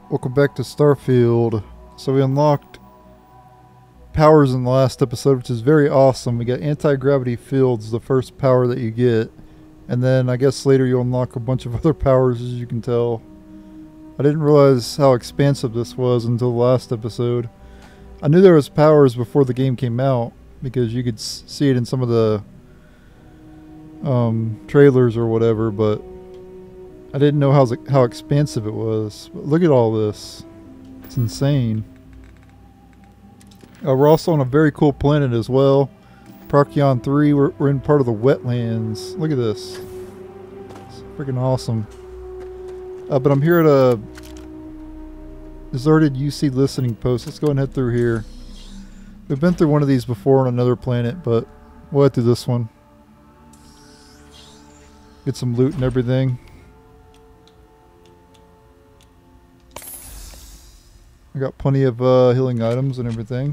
Welcome back to Starfield. So we unlocked powers in the last episode, which is very awesome. We got anti-gravity fields, the first power that you get. And then I guess later you'll unlock a bunch of other powers, as you can tell. I didn't realize how expansive this was until the last episode. I knew there was powers before the game came out, because you could see it in some of the trailers or whatever, but I didn't know how expansive it was. But look at all this. It's insane. We're also on a very cool planet as well. Procyon III. We're in part of the wetlands. Look at this. It's freaking awesome. But I'm here at a deserted UC listening post. Let's go and head through here. We've been through one of these before on another planet, but we'll head through this one. Get some loot and everything. I got plenty of healing items and everything.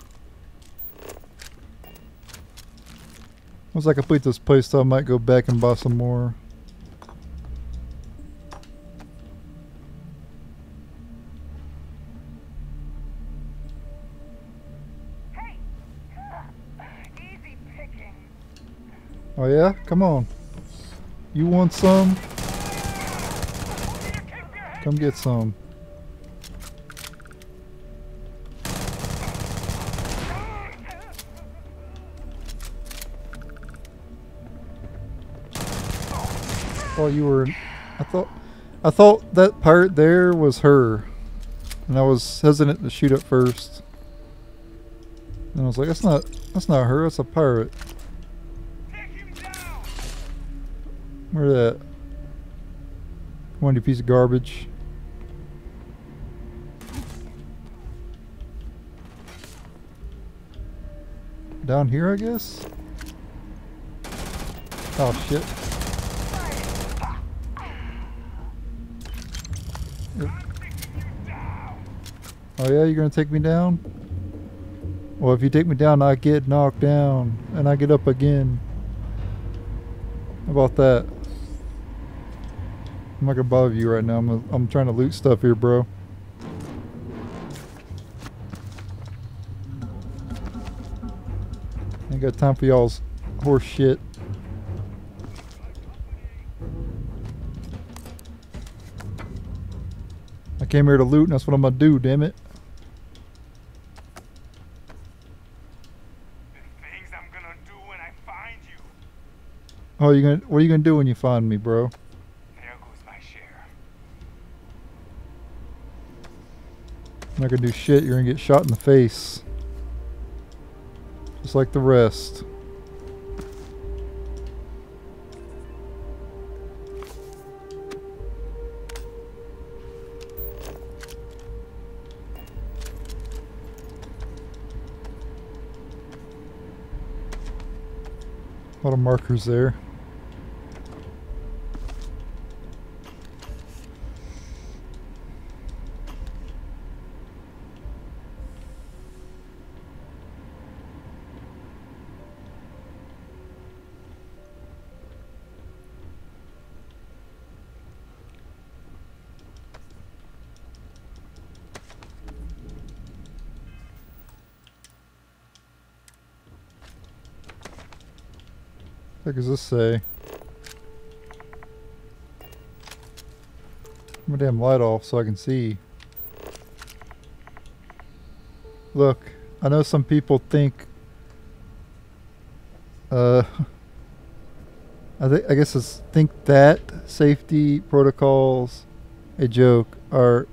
Once I complete this playthrough, I might go back and buy some more. Hey! Easy picking. Oh yeah? Come on. You want some? Come get some. Oh, you were. I thought that pirate there was her, and I was hesitant to shoot at first. And I was like, that's not her. That's a pirate. Where's that? Come on, you piece of garbage. Down here, I guess. Oh shit. Oh yeah, you're gonna take me down? Well, if you take me down, I get knocked down, and I get up again. How about that? I'm not gonna bother you right now. I'm trying to loot stuff here, bro. Ain't got time for y'all's horse shit. I came here to loot, and that's what I'm gonna do, damn it. Things I'm gonna do when I find you. Oh, what are you gonna do when you find me, bro? There goes my share. I'm not gonna do shit. You're gonna get shot in the face. Just like the rest. A lot of markers there. What does this say? Turn my damn light off so I can see. Look, I know some people think I guess it's think that safety protocols a joke or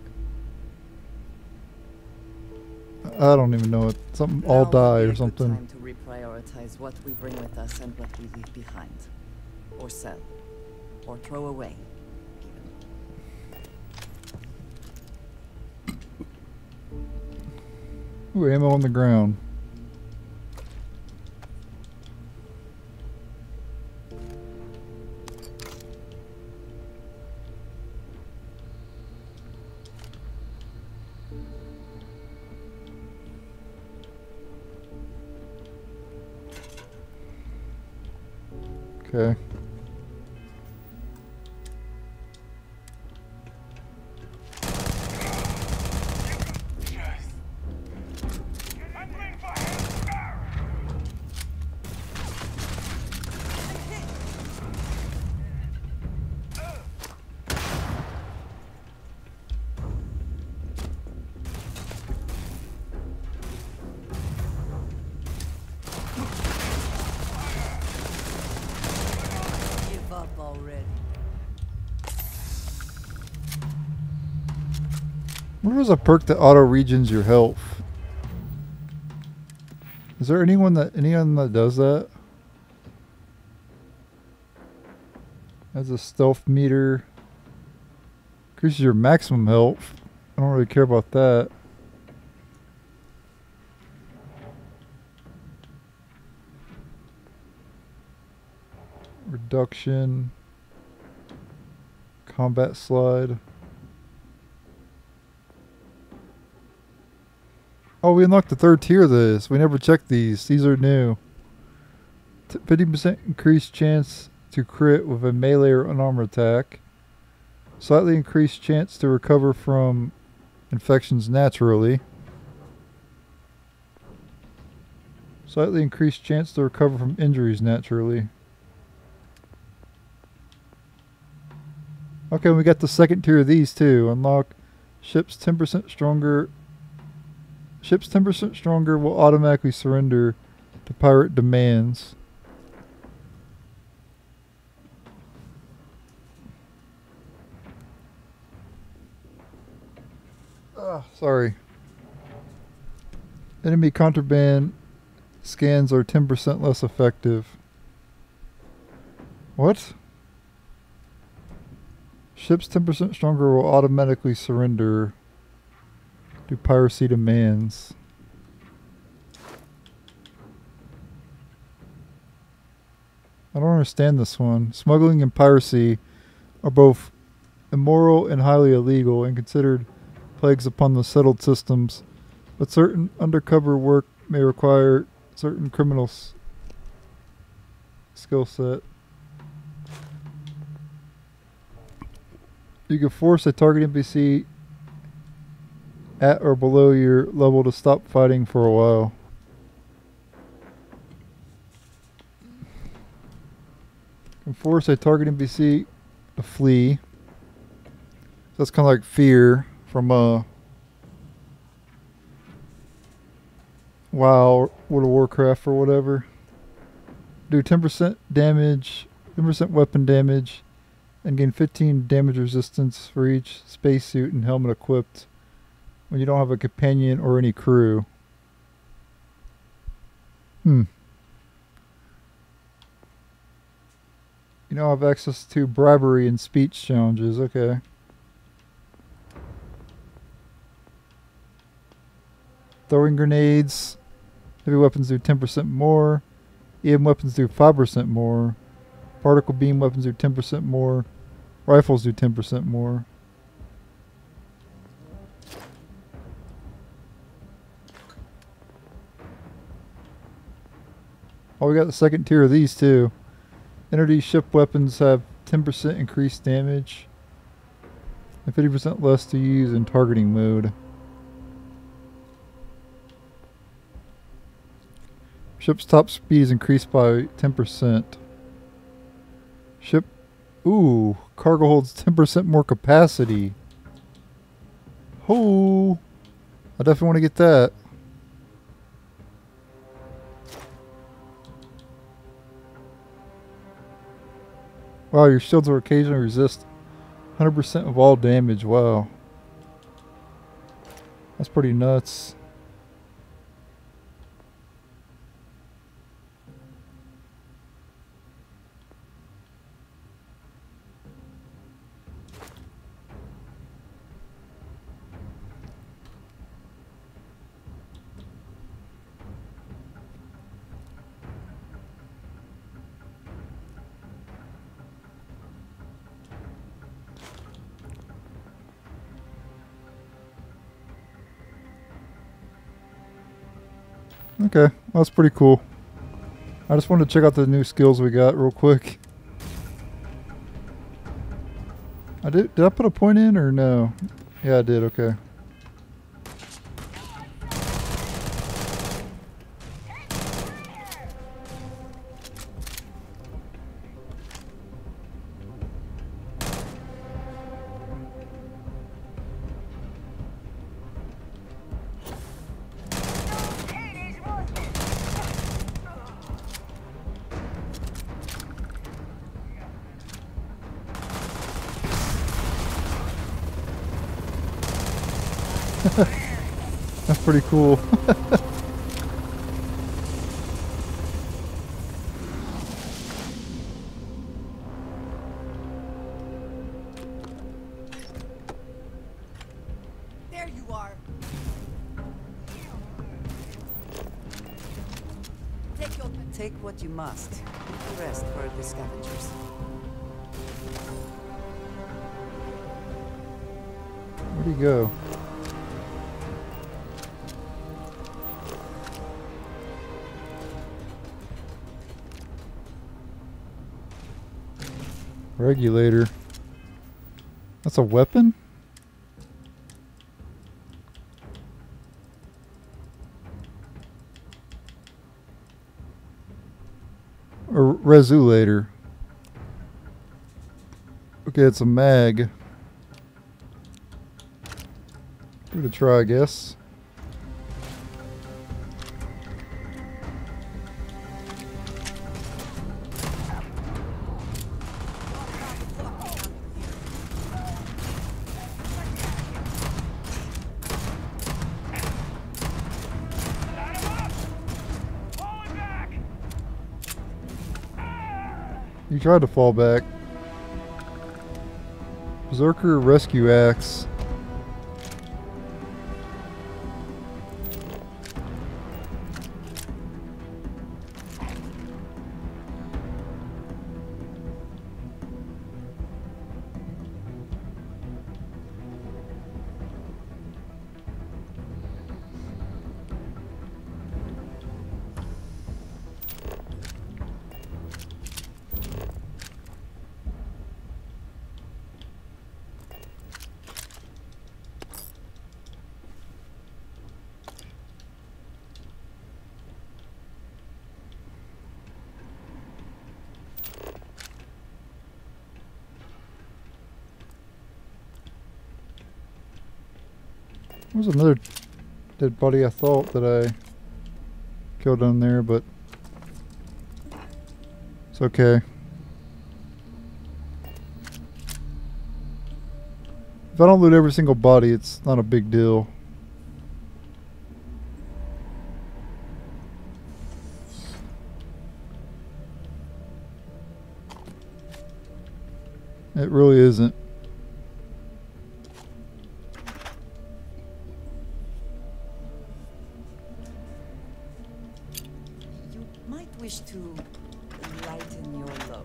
I don't even know it. Something all die or something. Time to reprioritize what we bring with us and what we leave behind, or sell, or throw away. Ooh, ammo on the ground. Okay. What was a perk that auto regions your health? Is there anyone that does that? Has a stealth meter. Increases your maximum health. I don't really care about that. Reduction. Combat slide. Oh, we unlocked the third tier of this. We never checked these. These are new. 50% increased chance to crit with a melee or unarmed attack. Slightly increased chance to recover from infections naturally. Slightly increased chance to recover from injuries naturally. Okay, we got the second tier of these too. Unlock ships 10% stronger. Ships 10% stronger will automatically surrender to pirate demands. Sorry. Enemy contraband scans are 10% less effective. What? Ships 10% stronger will automatically surrender to piracy demands. I don't understand this one. Smuggling and piracy are both immoral and highly illegal and considered plagues upon the settled systems, but certain undercover work may require certain criminals' skill set. You can force a target NPC at or below your level to stop fighting for a while. You can force a target NPC to flee. That's kind of like fear from WoW, World of Warcraft or whatever. Do 10% damage, 10% weapon damage, and gain 15 damage resistance for each spacesuit and helmet equipped when you don't have a companion or any crew. You now have access to bribery and speech challenges. Okay. Throwing grenades. Heavy weapons do 10% more. EM weapons do 5% more. Particle beam weapons do 10% more. Rifles do 10% more. Oh, we got the second tier of these too. Energy ship weapons have 10% increased damage and 50% less to use in targeting mode. Ship's top speed is increased by 10%. Ship... Ooh, cargo holds 10% more capacity. Oh, I definitely want to get that. Wow, your shields will occasionally resist 100% of all damage. Wow. That's pretty nuts. Okay, that's pretty cool. I just wanted to check out the new skills we got real quick. Did I put a point in or no? Yeah, I did, okay. That's pretty cool. There you are. Take what you must. The rest for the scavengers. Where'd he go? Regulator. That's a weapon? Or resulator. Okay, it's a mag. Give it a try, I guess. You tried to fall back. Berserker Rescue Axe. There was another dead body I thought that I killed down there, but it's okay. If I don't loot every single body, it's not a big deal. It really isn't. To lighten your load.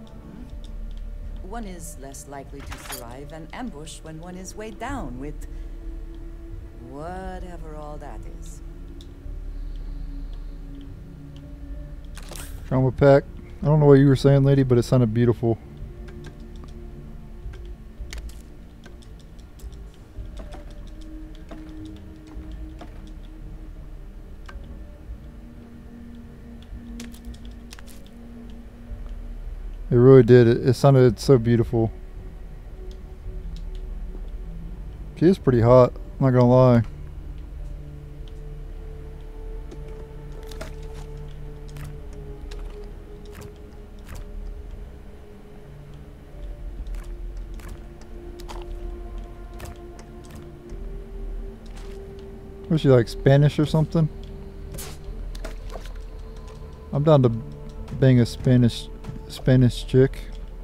One is less likely to survive an ambush when one is weighed down with whatever all that is. Trauma pack. I don't know what you were saying, lady, but it sounded beautiful. It really did. It sounded so beautiful. She is pretty hot, I'm not gonna lie. Was she like Spanish or something? I'm down to bang a Spanish chick.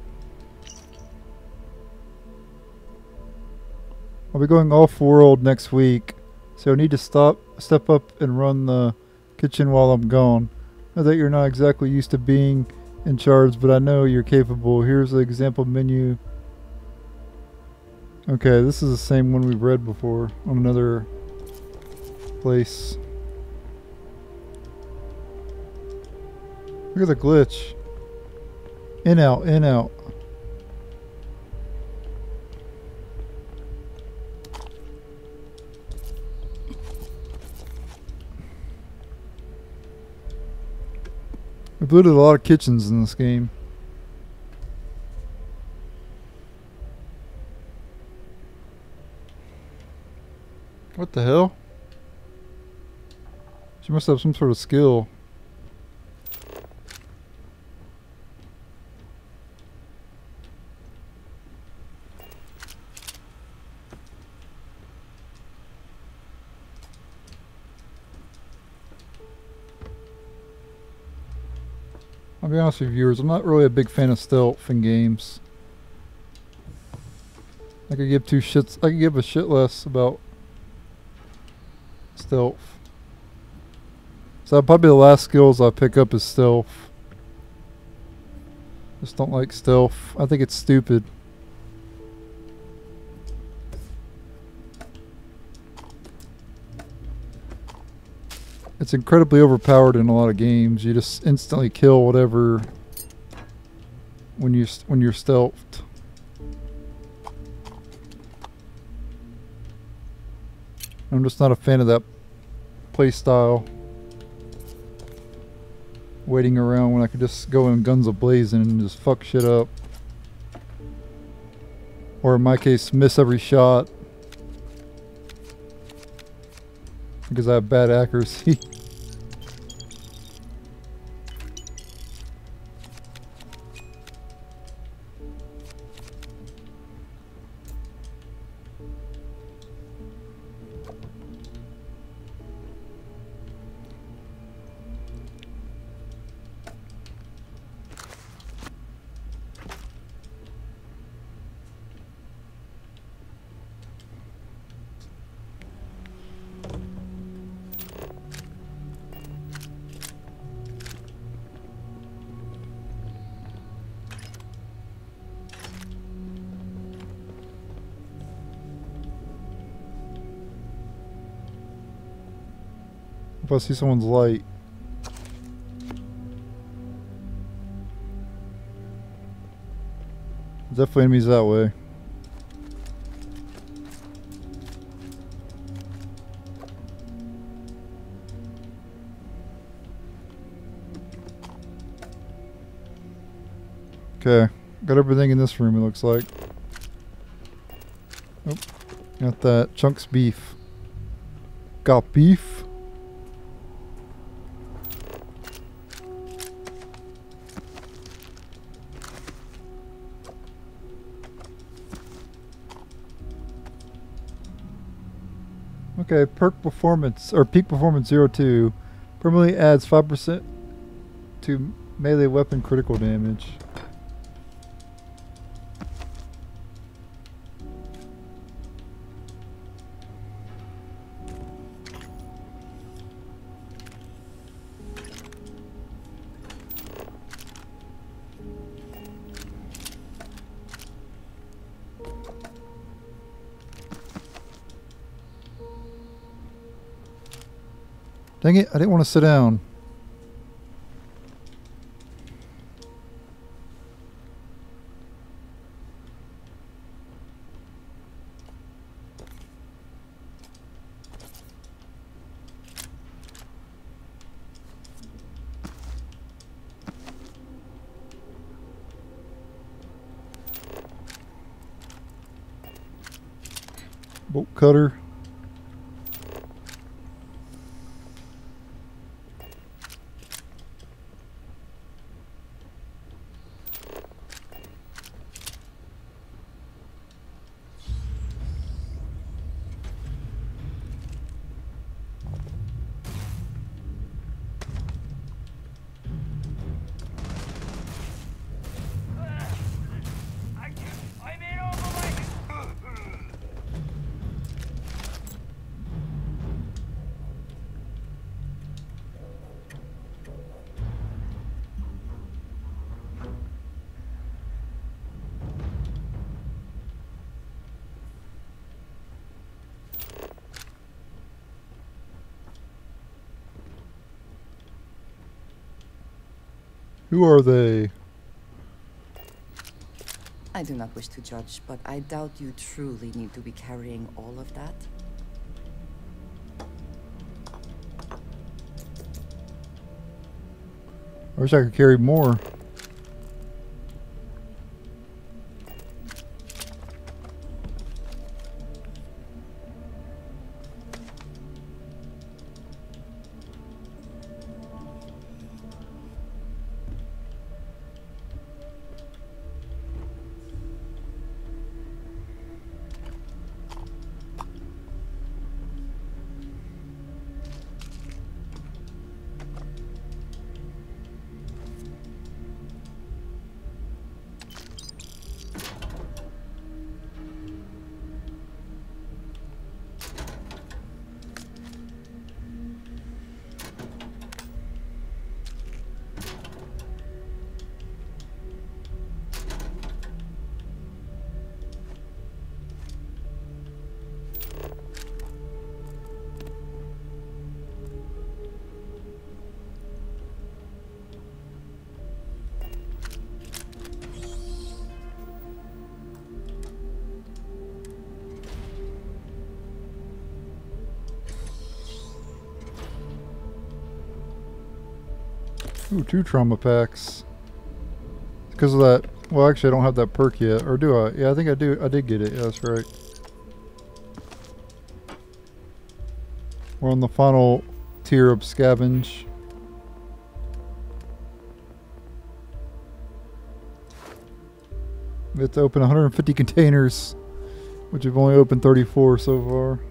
I'll be going off-world next week, so I need to step up and run the kitchen while I'm gone. I know that you're not exactly used to being in charge, but I know you're capable. Here's the example menu. Okay, this is the same one we've read before on another place. Look at the glitch. In, out, in, out. We've looted a lot of kitchens in this game. What the hell? She must have some sort of skill. I'll be honest with you viewers, I'm not really a big fan of stealth in games. I could give a shit less about stealth. So probably the last skills I pick up is stealth. Just don't like stealth. I think it's stupid. It's incredibly overpowered in a lot of games. You just instantly kill whatever when you're stealthed. I'm just not a fan of that playstyle. Waiting around when I could just go in guns a-blazing and just fuck shit up. Or in my case, miss every shot. Because I have bad accuracy. If I see someone's light. Definitely enemies that way. Okay, got everything in this room it looks like. Oh, got that. Chunks beef. Got beef? Okay, perk performance, or peak performance 02 permanently adds 5% to melee weapon critical damage. Dang it, I didn't want to sit down. Bolt cutter. I'm in over my... Who are they? I do not wish to judge, but I doubt you truly need to be carrying all of that. I wish I could carry more. Ooh, 2 trauma packs. Because of that. Well, actually, I don't have that perk yet. Or do I? Yeah, I think I do. I did get it. Yeah, that's right. We're on the final tier of scavenge. We have to open 150 containers, which we've only opened 34 so far.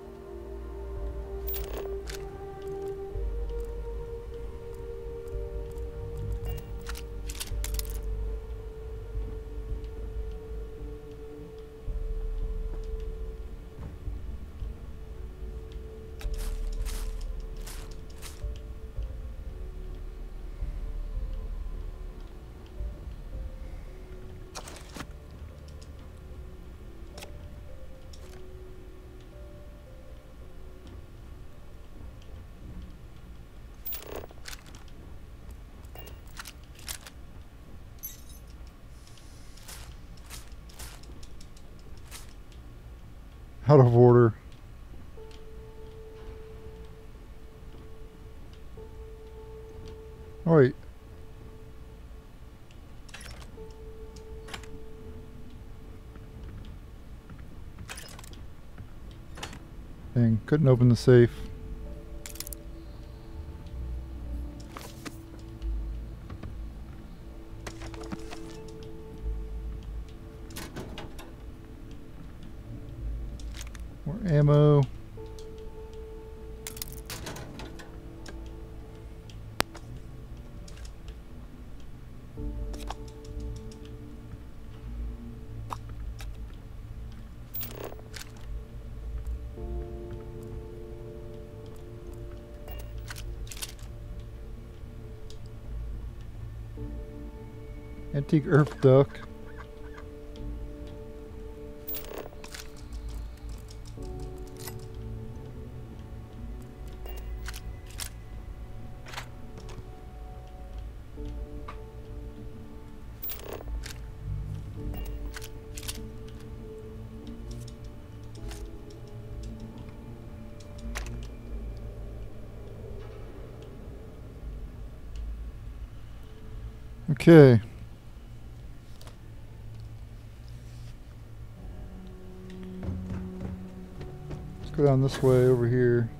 Out of order. Alright. Dang, couldn't open the safe. More ammo. Antique earth duck. Okay. Let's go down this way over here.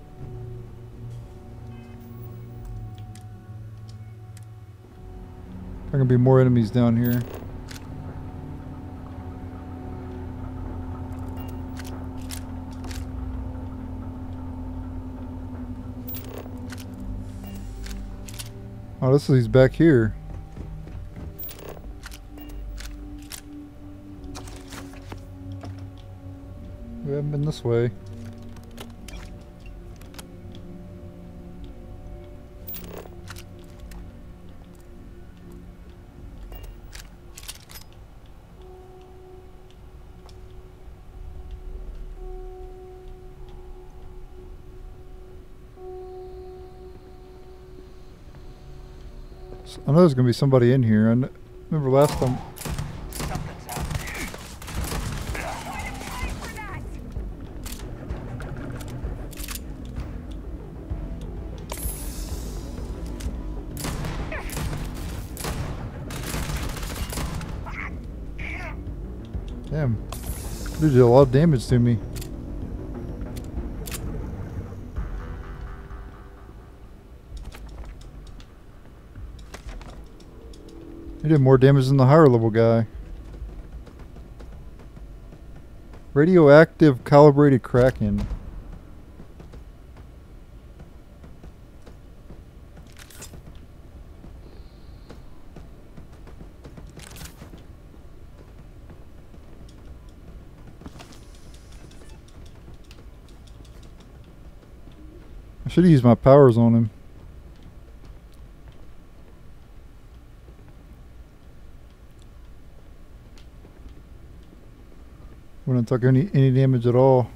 There are gonna be more enemies down here. Oh, this is back here. We haven't been this way. I know there's gonna be somebody in here. Remember last time. Something's out there. Damn. Dude did a lot of damage to me. He did more damage than the higher level guy. Radioactive calibrated Kraken. I should have used my powers on him. Wouldn't took any damage at all.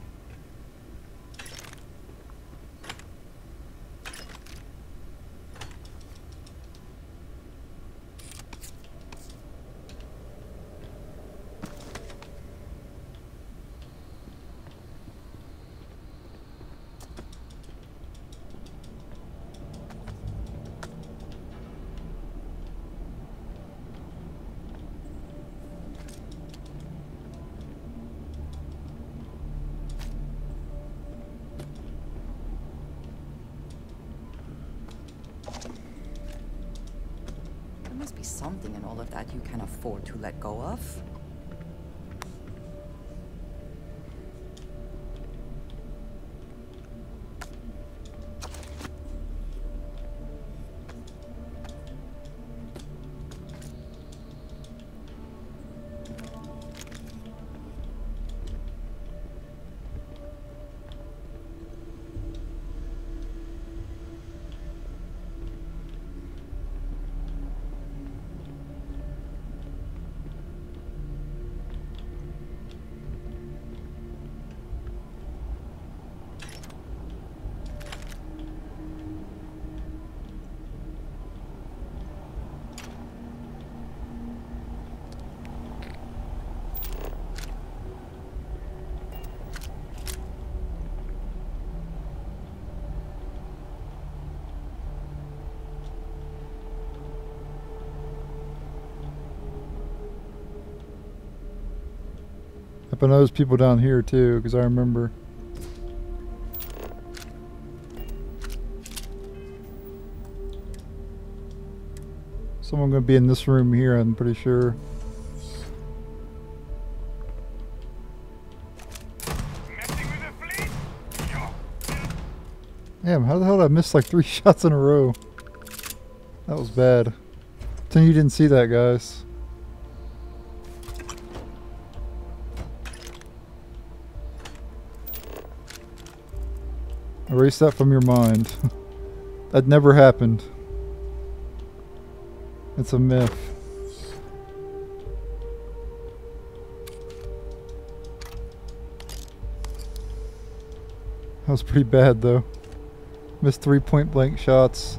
something in all of that you can afford to let go of. Hope I know there's people down here too, because I remember. Someone gonna be in this room here, I'm pretty sure. Damn, how the hell did I miss like 3 shots in a row? That was bad. Pretend you didn't see that, guys. Erase that from your mind. That never happened. It's a myth. That was pretty bad though. Missed 3 point blank shots.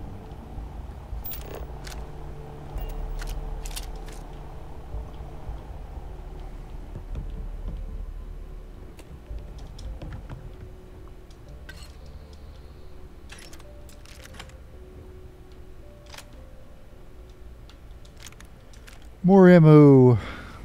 More ammo.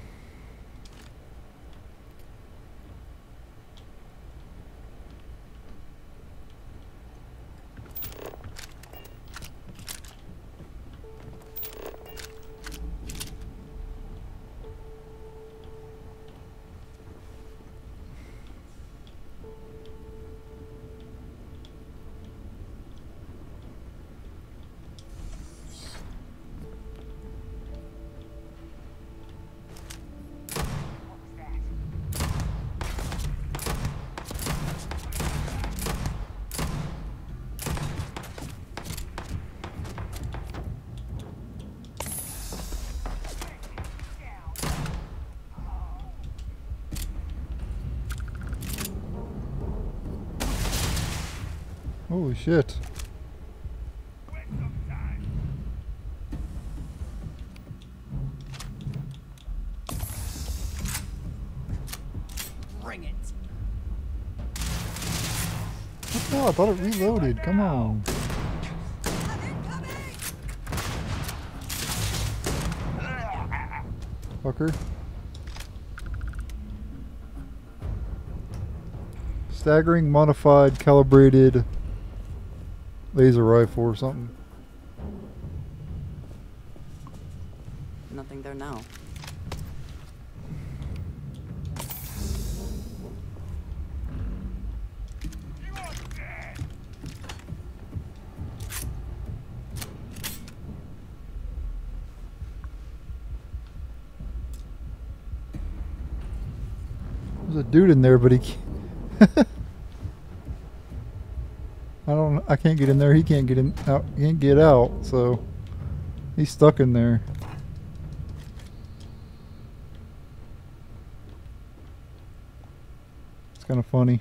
Holy shit. Bring it. What the hell? I thought it reloaded. Come on. Fucker. Staggering, modified, calibrated laser rifle or something. Nothing there now. There's a dude in there, but he can't. I can't get in there, he can't get in out, he can't get out, so he's stuck in there. It's kind of funny.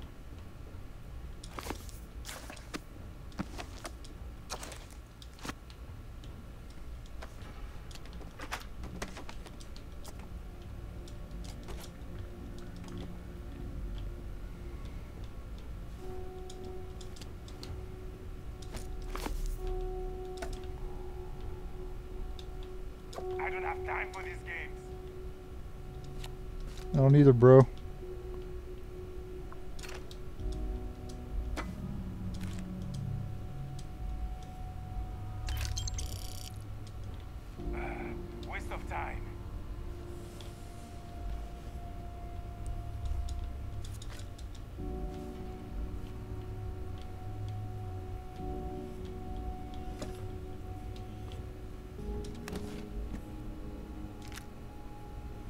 I don't have time for these games. I don't either, bro.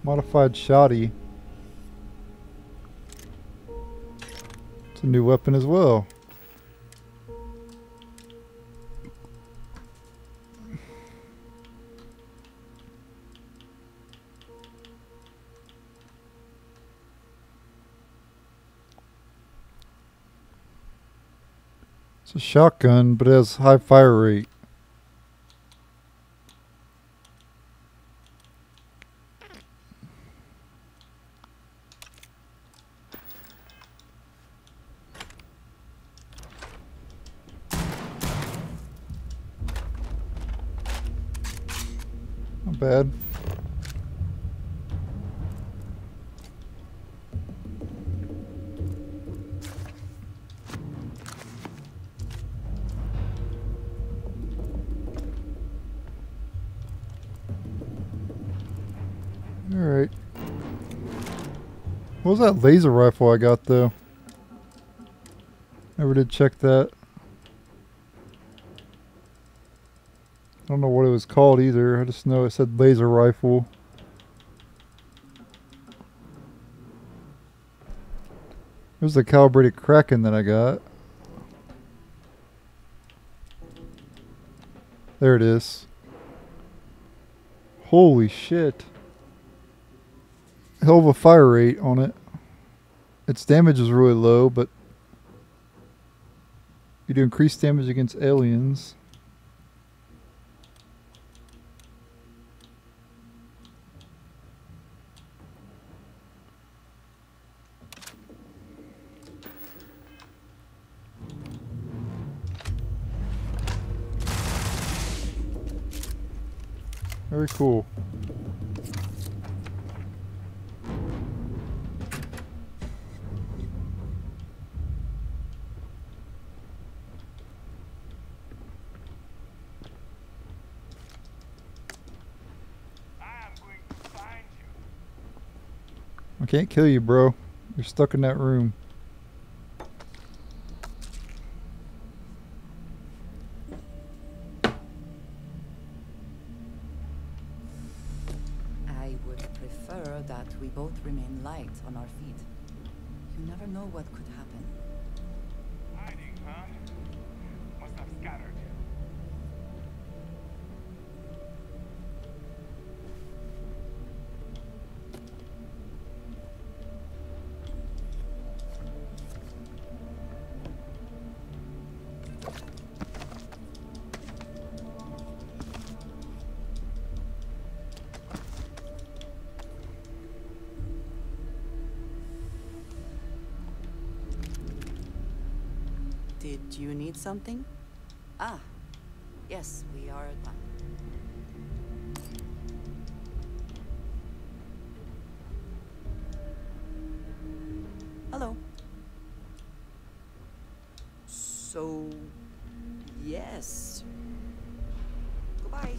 Modified shoddy. It's a new weapon as well. It's a shotgun, but it has high fire rate. Not bad. Alright. What was that laser rifle I got though? Never did check that. I don't know what it was called either. I just know it said laser rifle. There's the calibrated Kraken that I got. There it is. Holy shit. Hell of a fire rate on it. Its damage is really low, but you do increased damage against aliens. Very cool. I can't kill you, bro. You're stuck in that room. I would prefer that we both remain light on our feet. You never know what could happen. Hiding, huh? Must have scattered. Did you need something? Ah, yes, we are done. Hello. So, yes. Goodbye.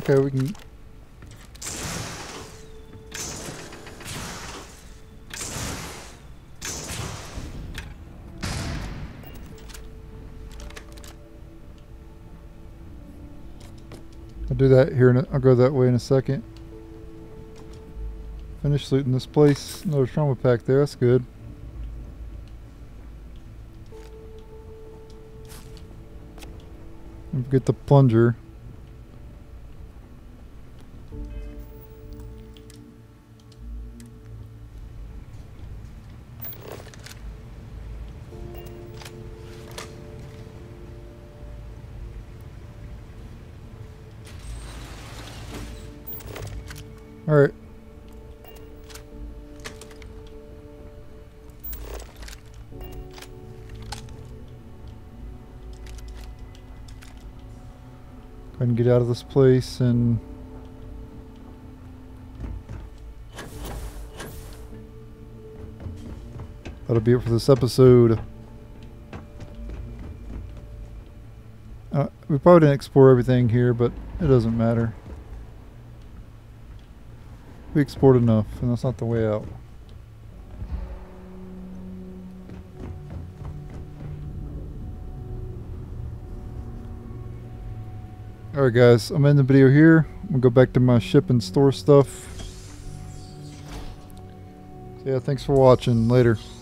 Okay, we can... I'll do that here, I'll go that way in a second. Finish looting this place. Another trauma pack there, that's good. Don't forget the plunger. Alright. Go ahead and get out of this place and that'll be it for this episode. We probably didn't explore everything here, but it doesn't matter. We explored enough, and that's not the way out. Alright guys, I'm ending the video here. I'm gonna go back to my ship and store stuff. So yeah, thanks for watching. Later.